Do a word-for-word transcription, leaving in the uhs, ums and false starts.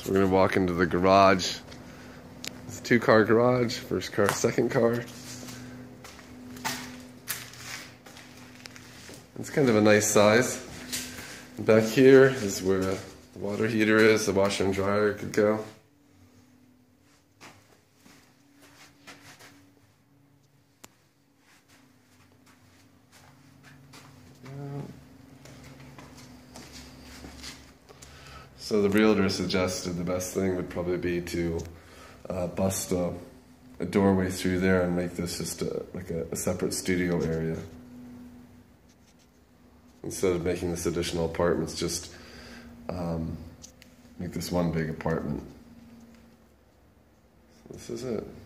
So we're gonna walk into the garage. It's a two-car garage, first car, second car. It's kind of a nice size. Back here is where the water heater is, the washer and dryer could go. So the realtor suggested the best thing would probably be to uh, bust a, a doorway through there and make this just a, like a, a separate studio area. Instead of making this additional apartments, just um, make this one big apartment. So this is it.